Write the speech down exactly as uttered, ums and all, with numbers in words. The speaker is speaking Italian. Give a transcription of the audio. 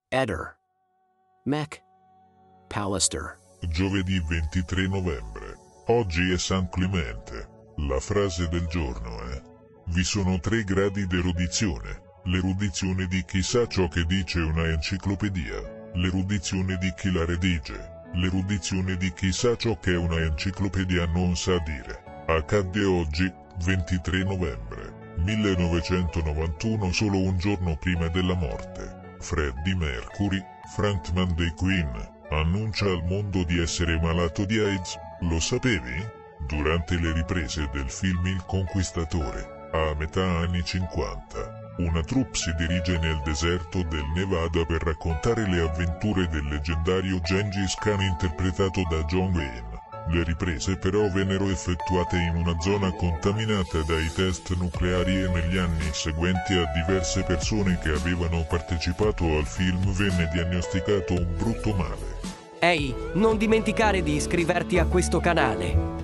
Eder. Mac. Pallister. Giovedì ventitré novembre. Oggi è San Clemente. La frase del giorno è: vi sono tre gradi d'erudizione. L'erudizione di chi sa ciò che dice una enciclopedia. L'erudizione di chi la redige. L'erudizione di chi sa ciò che una enciclopedia non sa dire. Accadde oggi, ventitré novembre, millenovecentonovantuno, solo un giorno prima della morte. Freddie Mercury, frontman dei Queen, annuncia al mondo di essere malato di AIDS. Lo sapevi? Durante le riprese del film Il Conquistatore, a metà anni cinquanta, una troupe si dirige nel deserto del Nevada per raccontare le avventure del leggendario Gengis Khan interpretato da John Wayne. Le riprese però vennero effettuate in una zona contaminata dai test nucleari e negli anni seguenti a diverse persone che avevano partecipato al film venne diagnosticato un brutto male. Ehi, non dimenticare di iscriverti a questo canale.